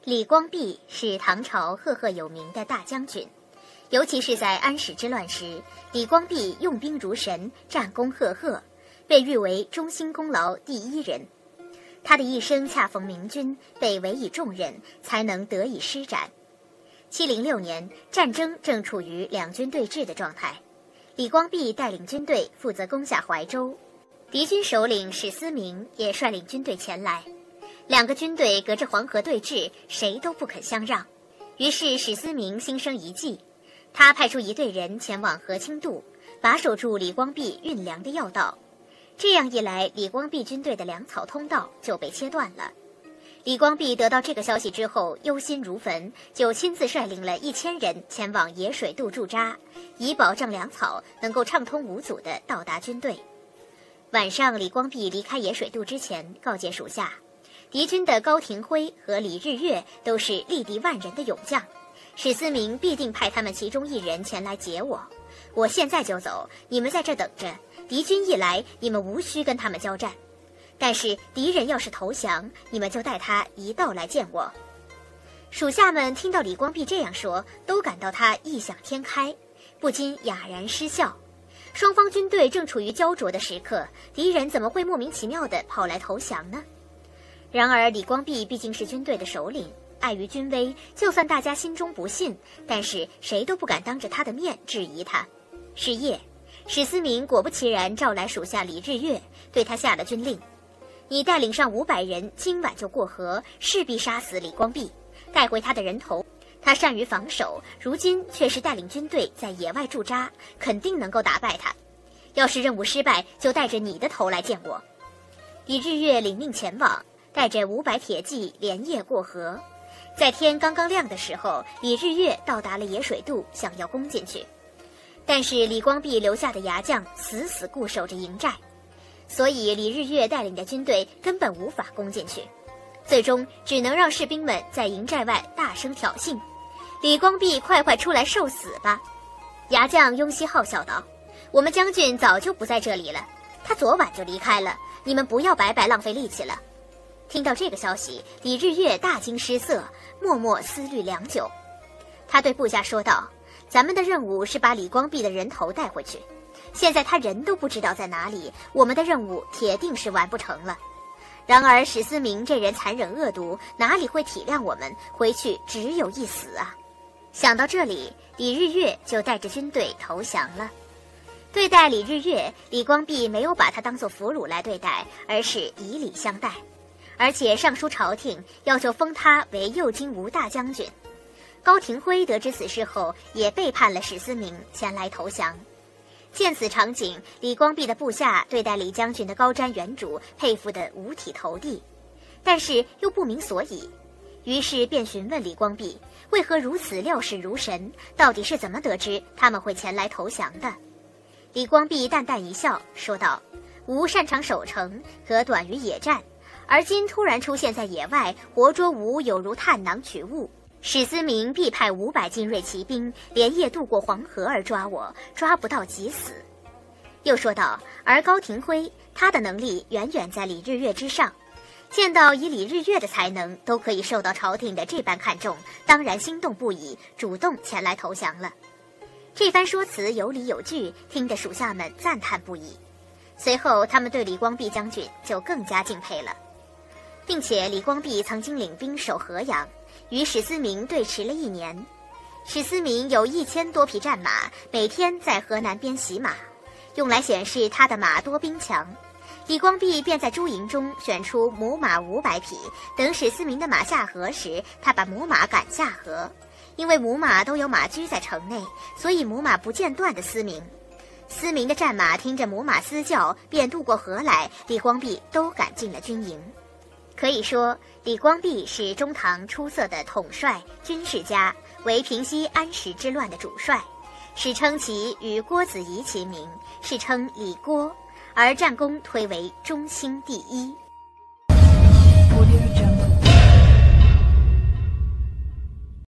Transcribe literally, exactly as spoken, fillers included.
李光弼是唐朝赫赫有名的大将军，尤其是在安史之乱时，李光弼用兵如神，战功赫赫，被誉为忠心功劳第一人。他的一生恰逢明君，被委以重任，才能得以施展。七零六年，战争正处于两军对峙的状态，李光弼带领军队负责攻下怀州，敌军首领史思明也率领军队前来。两个军队隔着黄河对峙，谁都不肯相让。于是史思明心生一计，他派出一队人前往河清渡，把守住李光弼运粮的要道。这样一来，李光弼军队的粮草通道就被切断了。李光弼得到这个消息之后，忧心如焚，就亲自率领了一千人前往野水渡驻扎，以保证粮草能够畅通无阻地到达军队。晚上，李光弼离开野水渡之前，告诫属下，敌军的高廷辉和李日月都是力敌万人的勇将，史思明必定派他们其中一人前来劫我。我现在就走，你们在这等着，敌军一来，你们无需跟他们交战。但是敌人要是投降，你们就带他一道来见我。属下们听到李光弼这样说，都感到他异想天开，不禁哑然失笑。双方军队正处于焦灼的时刻，敌人怎么会莫名其妙地跑来投降呢？然而李光弼毕竟是军队的首领，碍于军威，就算大家心中不信，但是谁都不敢当着他的面质疑他。是夜，史思明果不其然召来属下李日月，对他下了军令：你带领上五百人，今晚就过河，势必杀死李光弼，带回他的人头。他善于防守，如今却是带领军队在野外驻扎，肯定能够打败他。要是任务失败，就带着你的头来见我。李日月领命前往，带着五百铁骑连夜过河。在天刚刚亮的时候，李日月到达了野水渡，想要攻进去。但是李光弼留下的牙将死死固守着营寨，所以李日月带领的军队根本无法攻进去，最终只能让士兵们在营寨外大声挑衅：李光弼快快出来受死吧！牙将雍熙浩笑道：我们将军早就不在这里了，他昨晚就离开了，你们不要白白浪费力气了。听到这个消息，李日月大惊失色，默默思虑良久。他对部下说道：咱们的任务是把李光弼的人头带回去，现在他人都不知道在哪里，我们的任务铁定是完不成了。然而史思明这人残忍恶毒，哪里会体谅我们，回去只有一死啊！想到这里，李日月就带着军队投降了。对待李日月，李光弼没有把他当作俘虏来对待，而是以礼相待，而且上书朝廷，要求封他为右金吾大将军。高廷辉得知此事后，也背叛了史思明，前来投降。见此场景，李光弼的部下对待李将军的高瞻远瞩，佩服得五体投地，但是又不明所以，于是便询问李光弼为何如此料事如神，到底是怎么得知他们会前来投降的。李光弼淡淡一笑，说道：吾擅长守城，可短于野战，而今突然出现在野外，活捉吾有如探囊取物。史思明必派五百精锐骑兵连夜渡过黄河而抓我，抓不到即死。又说道：而高廷辉，他的能力远远在李日月之上，见到以李日月的才能都可以受到朝廷的这般看重，当然心动不已，主动前来投降了。这番说辞有理有据，听得属下们赞叹不已。随后他们对李光弼将军就更加敬佩了，并且李光弼曾经领兵守河阳，与史思明对持了一年。史思明有一千多匹战马，每天在河南边洗马，用来显示他的马多兵强。李光弼便在诸营中选出母马五百匹，等史思明的马下河时，他把母马赶下河。因为母马都有马驹在城内，所以母马不间断地嘶鸣。嘶鸣的战马听着母马嘶叫，便渡过河来，李光弼都赶进了军营。可以说，李光弼是中唐出色的统帅、军事家，为平息安史之乱的主帅，史称其与郭子仪齐名，世称李郭，而战功推为中兴第一。